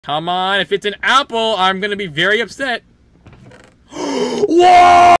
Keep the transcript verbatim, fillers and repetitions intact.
Come on, if it's an apple, I'm gonna be very upset. Whoa!